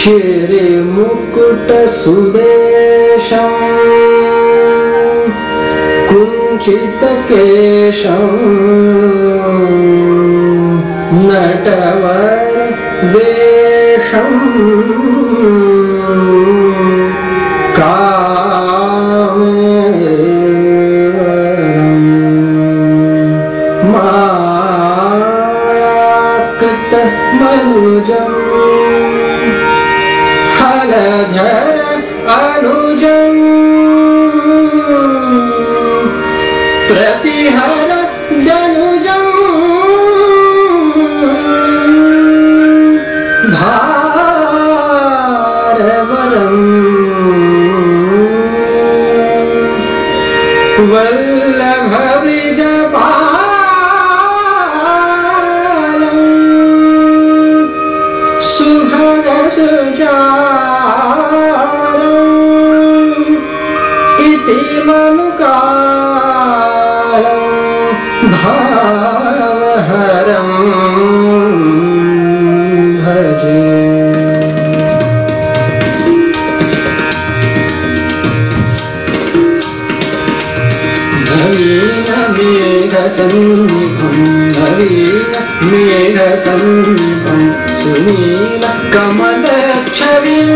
शिरिमुकुटसुदेशं कुञ्चितकेशं नटवरवेषं कामेवरं मायाकृतमनुजम् हलधर अनुजं प्रतिहर जनुजं भारवरं वल्लभविजपालं सुभगसुजारम् इति मनुकालं भावहरं भजे। नवीनमेघसन्निभं नवीनमेघसन्निभं सुनीलकमलच्छविं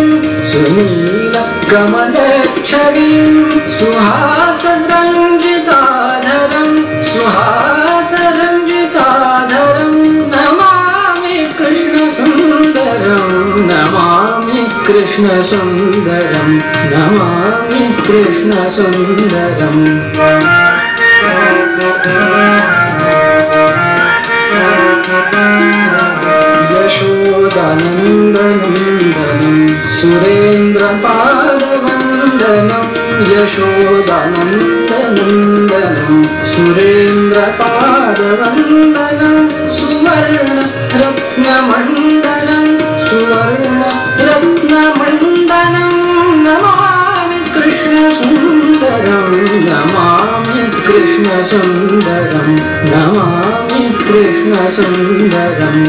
सुनीलकमलच्छविं सुहासरञ्जिताधरं सुहासरञ्जिताधरं नमामि कृष्णसुन्दरं नमामि कृष्णसुन्दरं नमामि कृष्णसुन्दरम्। यशोदानन्दनन्दनं सुरेन्द्रपादवन्दनं यशोदानन्दनन्दनं सुरेन्द्रपादवन्दनं सुवर्णरत्नमण्डलं सुवर्णरत्नमण्डलं नमामि कृष्णसुन्दरं नमामि कृष्णसुन्दरं नमामि कृष्णसुन्दरम्।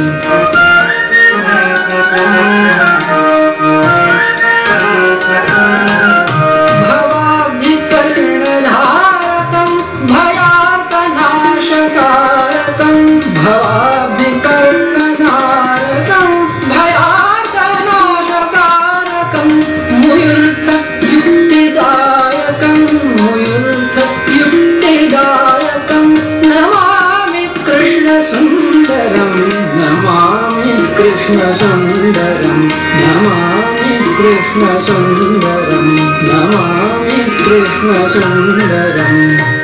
भवाब्धिकर्णधारकं भयार्तनाशकारकं भवाब्धिकर्णधारकं भयार्तनाशकारकं मुयुर्थयुक्तिदायकं मुयुर्थयुक्तिदायकं नमामि कृष्णसुन्दरं नमामि कृष्णसुन्दरं नमामि कृष्णसुन्दरं नमामि कृष्णसुन्दरम्।